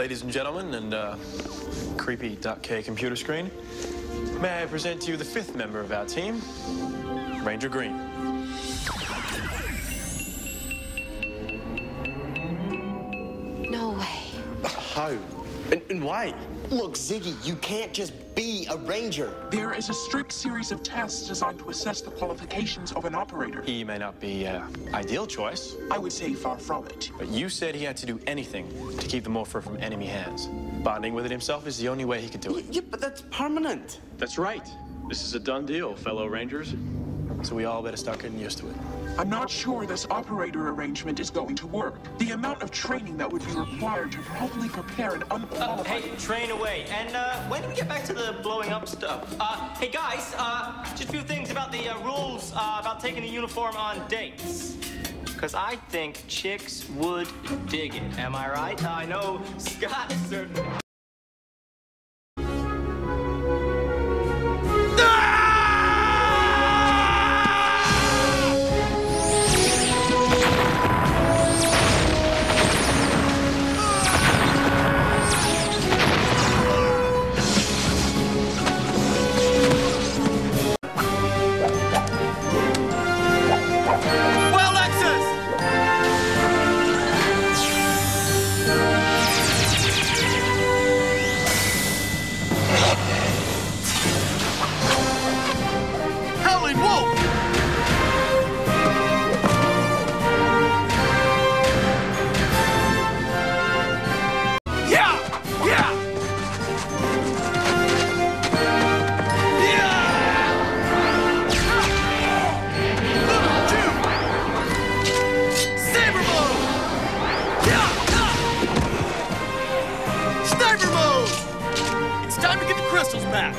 Ladies and gentlemen, and creepy .k computer screen, may I present to you the 5th member of our team, Ranger Green. No way. How? And why? Look, Ziggy, you can't just be a ranger. There is a strict series of tests designed to assess the qualifications of an operator. He may not be an ideal choice, I would say far from it. but you said he had to do anything to keep the morpher from enemy hands. Bonding with it himself is the only way he could do it. Yeah, but that's permanent. That's right. This is a done deal, fellow Rangers. So we all better start getting used to it. I'm not sure this operator arrangement is going to work. The amount of training that would be required to properly prepare an unqualified... Hey, train away. And when do we get back to the blowing up stuff? Hey guys, just a few things about the rules about taking a uniform on dates. Because I think chicks would dig it. Am I right? I know Scott certainly... Time to get the crystals back!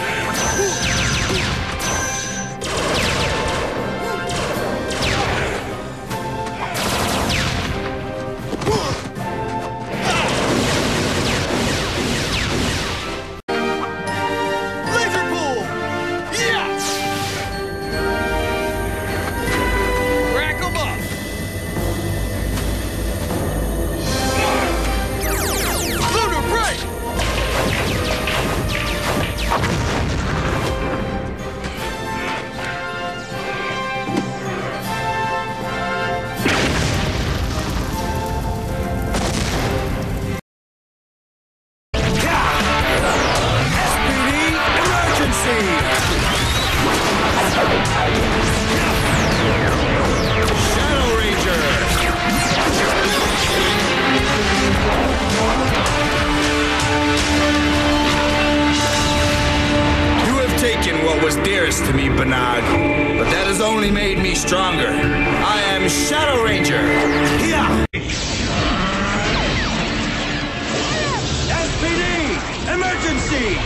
Laser pool! Yeah! Rack 'em up! Lunar break! What was dearest to me, Bernard, but that has only made me stronger. I am Shadow Ranger. Yeah. SPD! Emergency!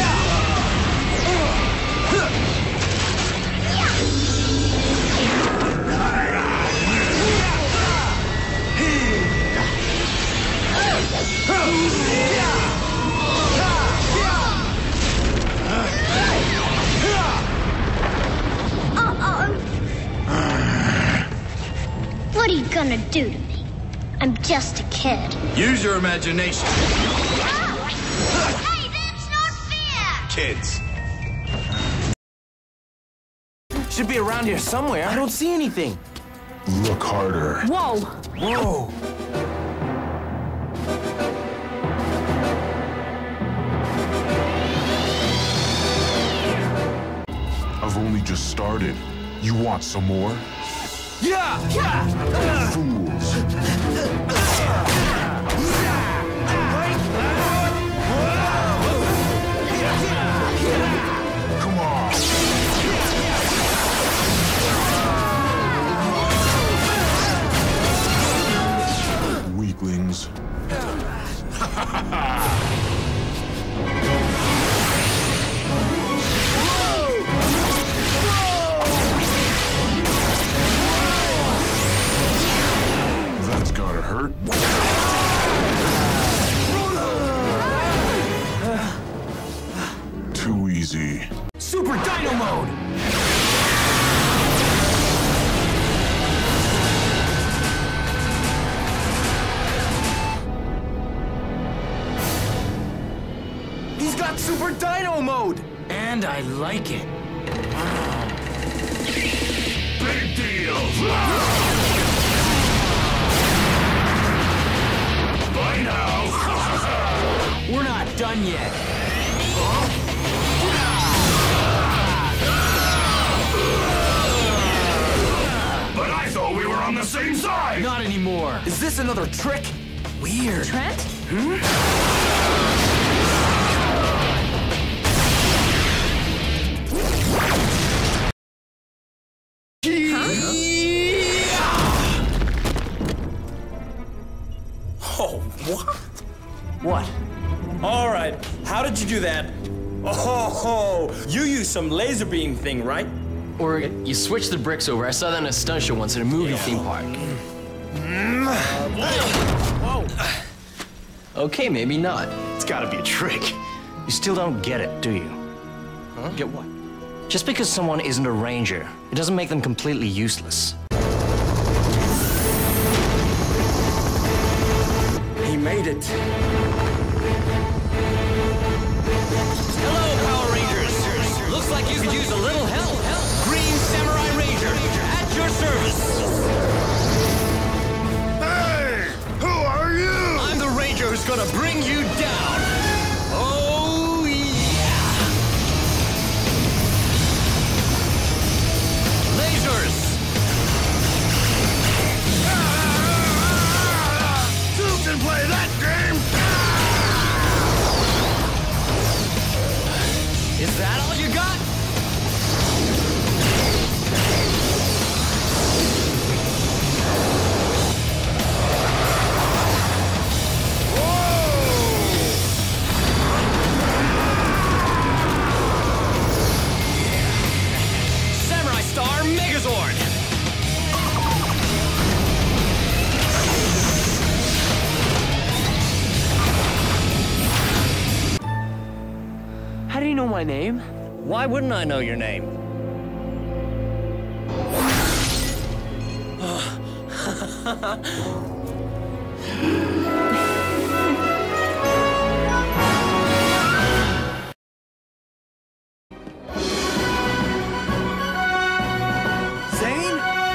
What are you gonna do to me? I'm just a kid. Use your imagination. Hey, that's not fair! Kids. Should be around here somewhere. I don't see anything. Look harder. Whoa! Whoa! I've only just started. You want some more? Yeah! Fools. Come on. Weaklings. That's gotta hurt. Too easy. Super Dino Mode! got Super Dino mode! And I like it. Big deal! By now! We're not done yet. But I thought we were on the same side! Not anymore. Is this another trick? Weird. Trent? Oh, what? What? All right, how did you do that? Oh, you used some laser beam thing, right? Or you switch the bricks over. I saw that in a stunt show once at a movie theme park. Whoa! Okay, maybe not. It's gotta be a trick. You still don't get it, do you? Huh? Get what? Just because someone isn't a ranger, it doesn't make them completely useless. He made it. Hello, Power Rangers. Looks like you could use a little help. Green Samurai Ranger, at your service. Hey! Who are you? I'm the Ranger who's gonna bring you down. Oh, yeah. Lasers. Two can play that game! Is that all you got? Samurai Star Megazord! How do you know my name? Why wouldn't I know your name? Zane?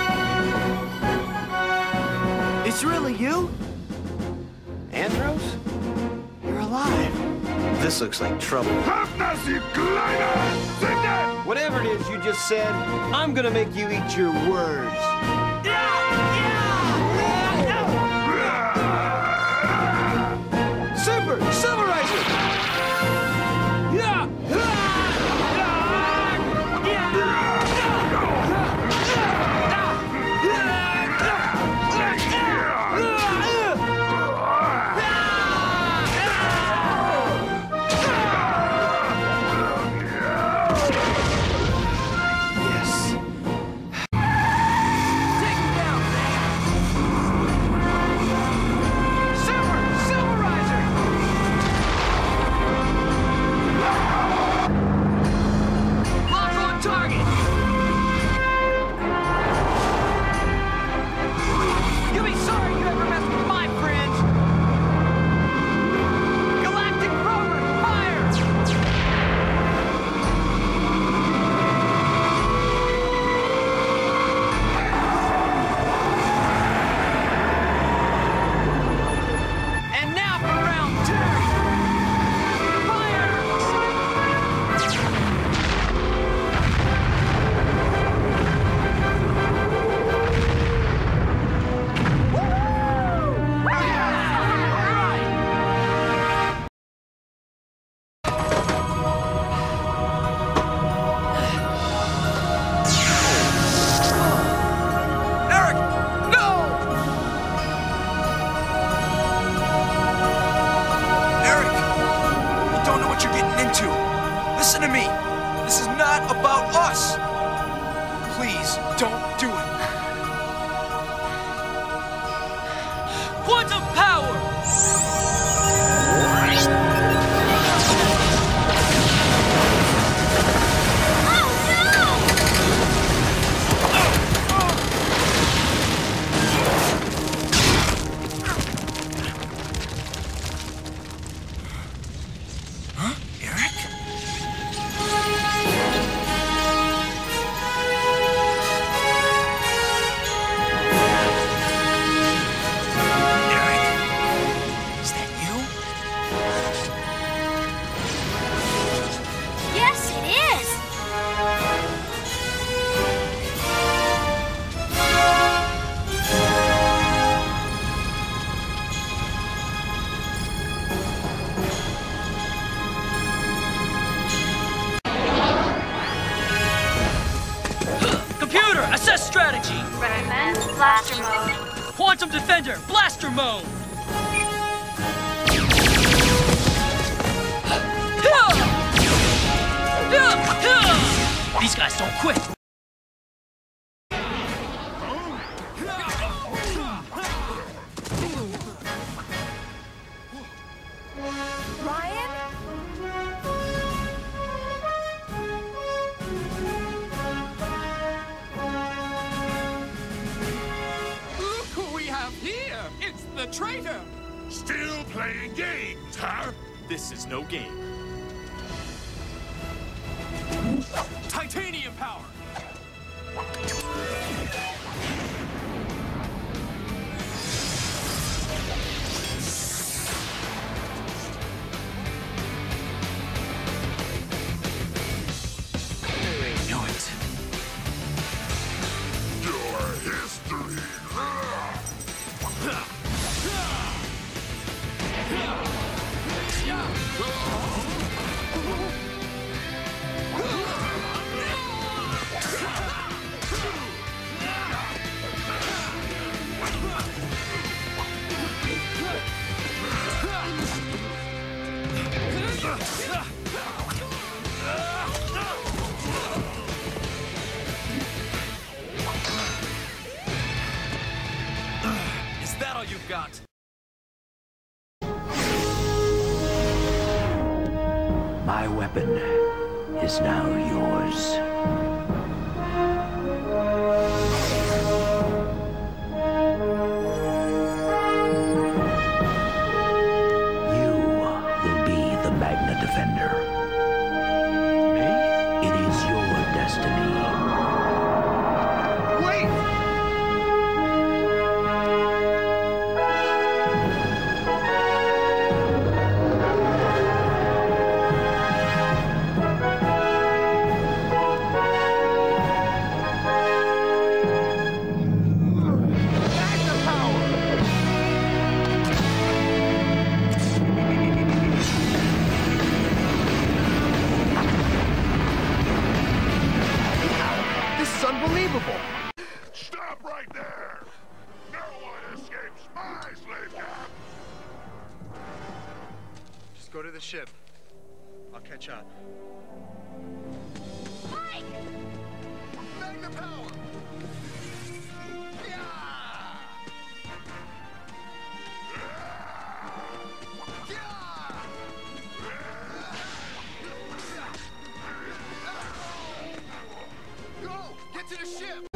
It's really you? Andros? You're alive. This looks like trouble. Whatever it is you just said, I'm gonna make you eat your words. Super! Silverizer! Yeah! Listen to me. This is not about us. Please, don't do it. Quantum power! Huh? Eric? It is! Computer, assess strategy. Recommend blaster mode. Quantum Defender, blaster mode. These guys don't quit. Ryan? Look who we have here! It's the traitor! Still playing games, huh? This is no game. Titanium power! I knew it. Your history. Is that all you've got? My weapon is now yours. You will be the Magna Defender. Me? It is your destiny. Wait! Unbelievable! Stop right there! No one escapes my slave camp! Just go to the ship. I'll catch up. Mike! Magna power! Go! Get to the ship!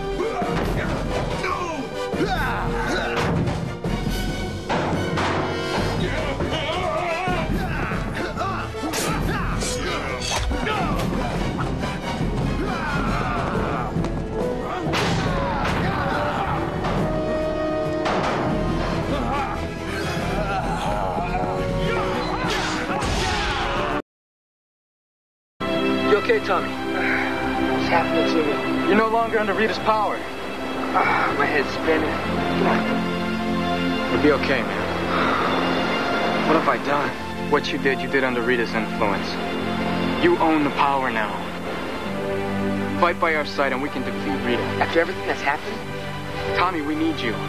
You okay, Tommy? What's happening to me? You're no longer under Rita's power. My head's spinning. Come on. You'll be okay, man. What have I done? What you did under Rita's influence. You own the power now. Fight by our side and we can defeat Rita. After everything that's happened? Tommy, we need you.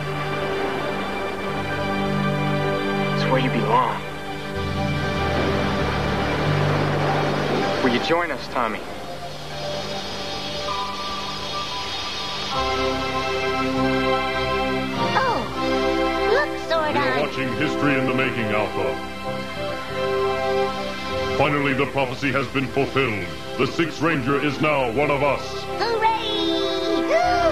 It's where you belong. Will you join us, Tommy? Oh, look, Zordon. You're watching History in the Making, Alpha. Finally, the prophecy has been fulfilled. The Sixth Ranger is now one of us. Hooray!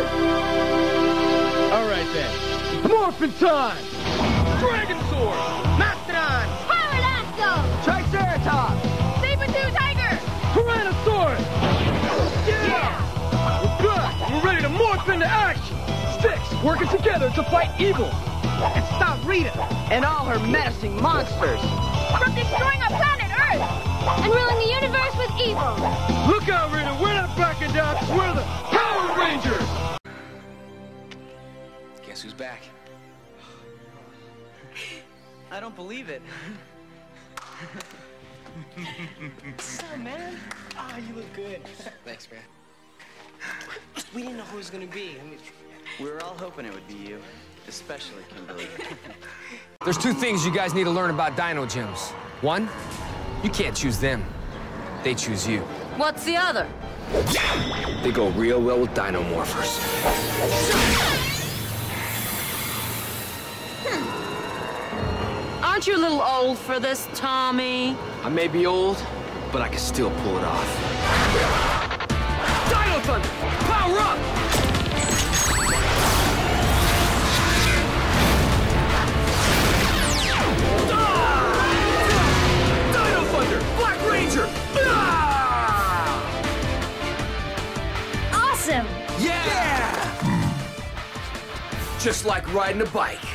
All right, then. Morphin' time! Dragon Sword! Mastodon! Pterodactyl! Triceratops! Saber-tooth tiger! Tyrannosaurus! Yeah! We're back! We're ready to morph into action! Six, working together to fight evil! And stop Rita and all her menacing monsters! From destroying our planet Earth! and ruling the universe with evil. Look out, Rita! We're not backing down! We're the Power Rangers! Guess who's back? I don't believe it. What's up, man? Ah, you look good. Thanks, man. We didn't know who it was gonna be. I mean, We were all hoping it would be you, especially Kimberly. There's two things you guys need to learn about Dino Gyms. One, you can't choose them. They choose you. What's the other? They go real well with Dino Morphers. Aren't you a little old for this, Tommy? I may be old, but I can still pull it off. Dino Thunder! Power up! Dino Thunder! Black Ranger! Awesome! Yeah! Just like riding a bike.